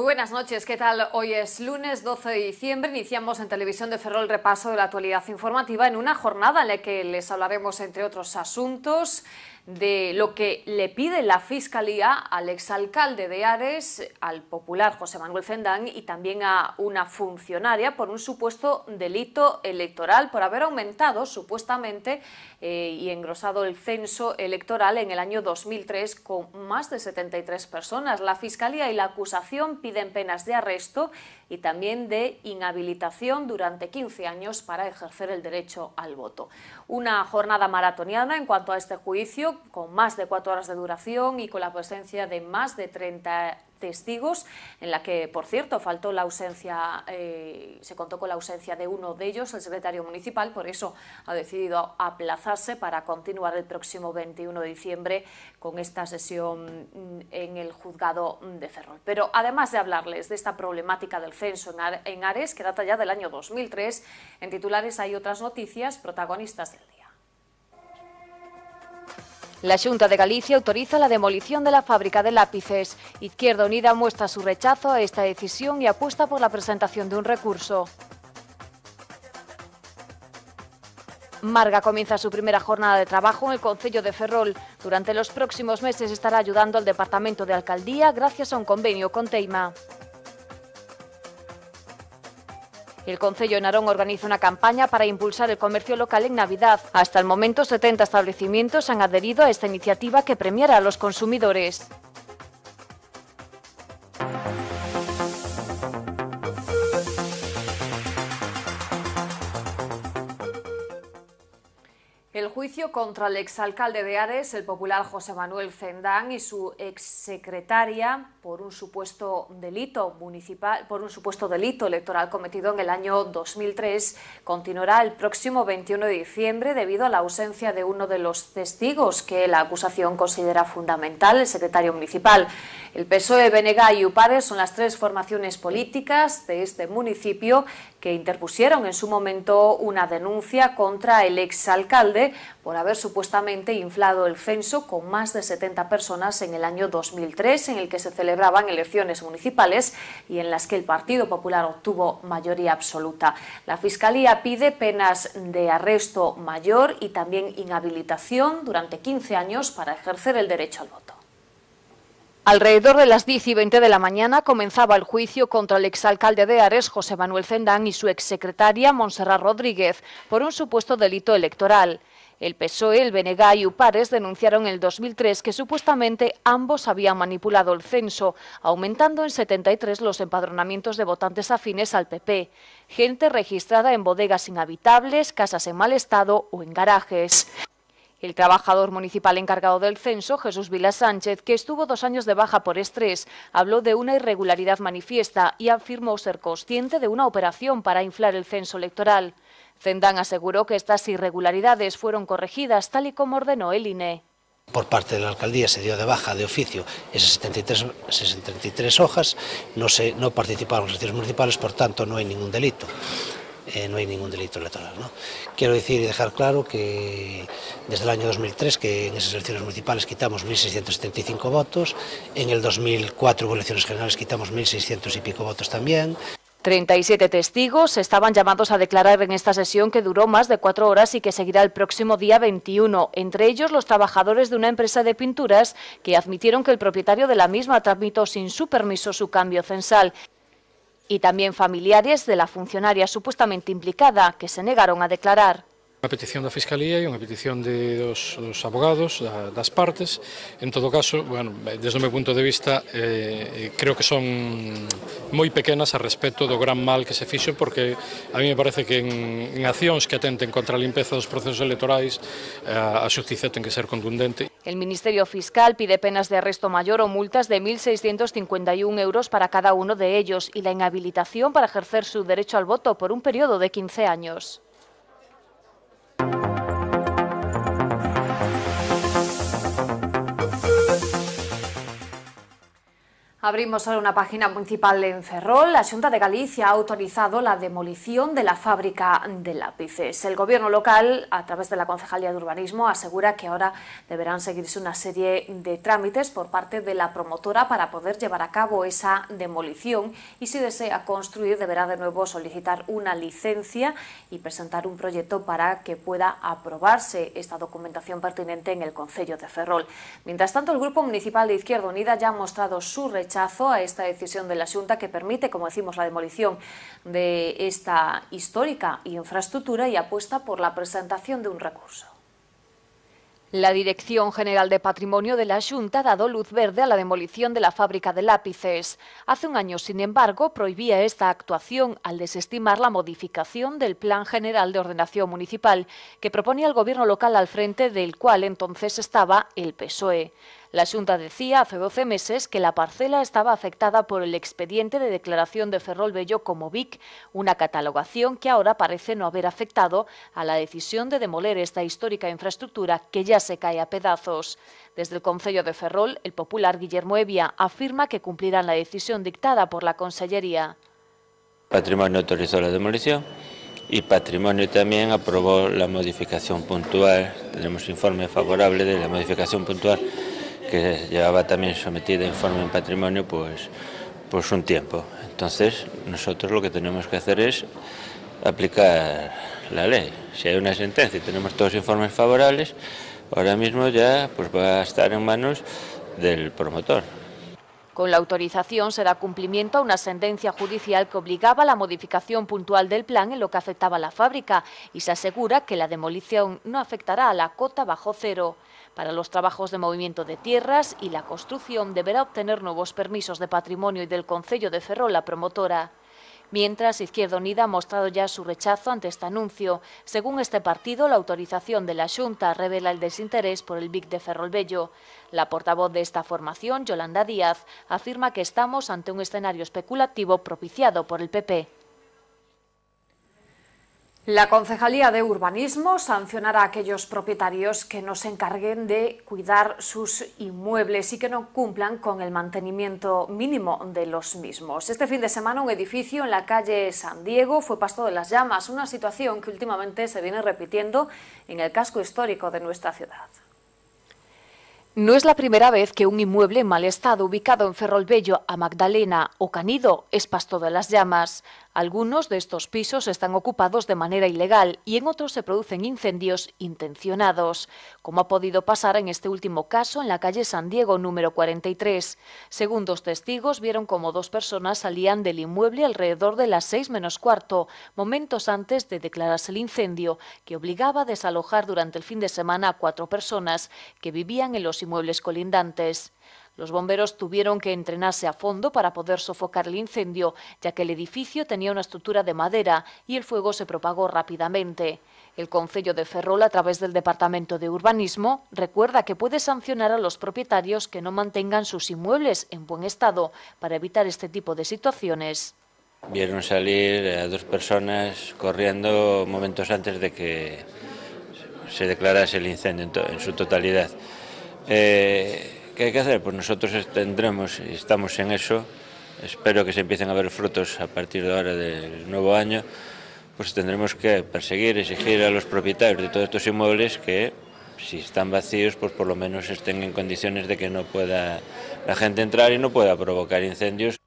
buenas noches, ¿qué tal? Hoy es lunes 12 de diciembre, iniciamos en Televisión de Ferrol el repaso de la actualidad informativa en una jornada en la que les hablaremos, entre otros asuntos, de lo que le pide la Fiscalía al exalcalde de Ares, al popular José Manuel Cendán, y también a una funcionaria por un supuesto delito electoral, por haber aumentado supuestamente y engrosado el censo electoral en el año 2003 con más de 73 personas. La Fiscalía y la acusación piden penas de arresto y también de inhabilitación durante 15 años para ejercer el derecho al voto. Una jornada maratoniana en cuanto a este juicio, con más de 4 horas de duración y con la presencia de más de 30 testigos, en la que, por cierto, faltó la ausencia, se contó con la ausencia de uno de ellos, el secretario municipal. Por eso ha decidido aplazarse para continuar el próximo 21 de diciembre con esta sesión en el juzgado de Ferrol. Pero además de hablarles de esta problemática del censo en Ares, que data ya del año 2003, en titulares hay otras noticias protagonistas del día. La Xunta de Galicia autoriza la demolición de la fábrica de lápices. Izquierda Unida muestra su rechazo a esta decisión y apuesta por la presentación de un recurso. Marga comienza su primera jornada de trabajo en el concello de Ferrol. Durante los próximos meses estará ayudando al Departamento de Alcaldía gracias a un convenio con Teima. El Concello de Narón organiza una campaña para impulsar el comercio local en Navidad. Hasta el momento, 70 establecimientos han adherido a esta iniciativa que premiará a los consumidores. El juicio contra el exalcalde de Ares, el popular José Manuel Cendán, y su exsecretaria por un supuesto delito electoral cometido en el año 2003 continuará el próximo 21 de diciembre debido a la ausencia de uno de los testigos que la acusación considera fundamental, el secretario municipal. El PSOE, BNG y UPARES son las tres formaciones políticas de este municipio que interpusieron en su momento una denuncia contra el exalcalde por haber supuestamente inflado el censo con más de 70 personas en el año 2003, en el que se celebraban elecciones municipales y en las que el Partido Popular obtuvo mayoría absoluta. La Fiscalía pide penas de arresto mayor y también inhabilitación durante 15 años para ejercer el derecho al voto. Alrededor de las 10:20 de la mañana comenzaba el juicio contra el exalcalde de Ares, José Manuel Cendán, y su exsecretaria, Montserrat Rodríguez, por un supuesto delito electoral. El PSOE, el BNG y UPARES denunciaron en el 2003 que supuestamente ambos habían manipulado el censo, aumentando en 73 los empadronamientos de votantes afines al PP, gente registrada en bodegas inhabitables, casas en mal estado o en garajes. El trabajador municipal encargado del censo, Jesús Vila Sánchez, que estuvo 2 años de baja por estrés, habló de una irregularidad manifiesta y afirmó ser consciente de una operación para inflar el censo electoral. Cendán aseguró que estas irregularidades fueron corregidas tal y como ordenó el INE. Por parte de la alcaldía se dio de baja de oficio esas 73 hojas, no participaron las elecciones municipales, por tanto no hay ningún delito. No hay ningún delito electoral, ¿no? Quiero decir y dejar claro que desde el año 2003, que en esas elecciones municipales quitamos 1.675 votos, en el 2004 hubo elecciones generales, quitamos 1.600 y pico votos también. 37 testigos estaban llamados a declarar en esta sesión que duró más de 4 horas y que seguirá el próximo día 21, entre ellos los trabajadores de una empresa de pinturas que admitieron que el propietario de la misma tramitó sin su permiso su cambio censal, y también familiares de la funcionaria supuestamente implicada que se negaron a declarar. Unha petición da Fiscalía e unha petición dos abogados, das partes. En todo caso, bueno, desde o meu punto de vista, creo que son moi pequenas a respecto do gran mal que se fixo, porque a mí me parece que en accións que atenten contra a limpeza dos procesos electorais, a xustiza ten que ser contundente. El Ministerio Fiscal pide penas de arresto mayor o multas de 1.651 euros para cada uno de ellos y la inhabilitación para ejercer su derecho al voto por un periodo de 15 años. Abrimos ahora una página municipal en Ferrol. La Xunta de Galicia ha autorizado la demolición de la fábrica de lápices. El gobierno local, a través de la Concejalía de Urbanismo, asegura que ahora deberán seguirse una serie de trámites por parte de la promotora para poder llevar a cabo esa demolición, y si desea construir deberá de nuevo solicitar una licencia y presentar un proyecto para que pueda aprobarse esta documentación pertinente en el Concello de Ferrol. Mientras tanto, el Grupo Municipal de Izquierda Unida ya ha mostrado su rechazo a esta decisión de la Xunta que permite, como decimos, la demolición de esta histórica infraestructura y apuesta por la presentación de un recurso. La Dirección General de Patrimonio de la Xunta ha dado luz verde a la demolición de la fábrica de lápices. Hace un año, sin embargo, prohibía esta actuación al desestimar la modificación del Plan General de Ordenación Municipal que proponía el gobierno local, al frente del cual entonces estaba el PSOE. La Xunta decía hace 12 meses que la parcela estaba afectada por el expediente de declaración de Ferrol Vello como BIC, una catalogación que ahora parece no haber afectado a la decisión de demoler esta histórica infraestructura que ya se cae a pedazos. Desde el Concello de Ferrol, el popular Guillermo Evia afirma que cumplirán la decisión dictada por la Consellería. Patrimonio autorizó la demolición y Patrimonio también aprobó la modificación puntual. Tenemos informe favorable de la modificación puntual, que llevaba también sometida a informe en Patrimonio pues un tiempo. Entonces nosotros lo que tenemos que hacer es aplicar la ley. Si hay una sentencia y tenemos todos informes favorables, ahora mismo ya pues va a estar en manos del promotor. Con la autorización se da cumplimiento a una sentencia judicial que obligaba a la modificación puntual del plan en lo que afectaba a la fábrica, y se asegura que la demolición no afectará a la cota bajo cero. Para los trabajos de movimiento de tierras y la construcción deberá obtener nuevos permisos de patrimonio y del Concello de Ferrol la promotora. Mientras, Izquierda Unida ha mostrado ya su rechazo ante este anuncio. Según este partido, la autorización de la Xunta revela el desinterés por el BIC de Ferrol Vello. La portavoz de esta formación, Yolanda Díaz, afirma que estamos ante un escenario especulativo propiciado por el PP. La Concejalía de Urbanismo sancionará a aquellos propietarios que no se encarguen de cuidar sus inmuebles y que no cumplan con el mantenimiento mínimo de los mismos. Este fin de semana un edificio en la calle San Diego fue pasto de las llamas, una situación que últimamente se viene repitiendo en el casco histórico de nuestra ciudad. No es la primera vez que un inmueble en mal estado ubicado en Ferrol Vello, a Magdalena o Canido es pasto de las llamas. Algunos de estos pisos están ocupados de manera ilegal y en otros se producen incendios intencionados, como ha podido pasar en este último caso en la calle San Diego número 43. Según dos testigos, vieron cómo dos personas salían del inmueble alrededor de las 6 menos cuarto, momentos antes de declararse el incendio, que obligaba a desalojar durante el fin de semana a 4 personas que vivían en los inmuebles colindantes. Los bomberos tuvieron que entrenarse a fondo para poder sofocar el incendio, ya que el edificio tenía una estructura de madera y el fuego se propagó rápidamente. El Concello de Ferrol, a través del Departamento de Urbanismo, recuerda que puede sancionar a los propietarios que no mantengan sus inmuebles en buen estado para evitar este tipo de situaciones. Vieron salir a 2 personas corriendo momentos antes de que se declarase el incendio en su totalidad. ¿Qué hay que hacer? Pues nosotros tendremos y estamos en eso. Espero que se empiecen a ver frutos a partir de ahora del nuevo año. Pues tendremos que perseguir, exigir a los propietarios de todos estos inmuebles que, si están vacíos, pues por lo menos estén en condiciones de que no pueda la gente entrar y no pueda provocar incendios.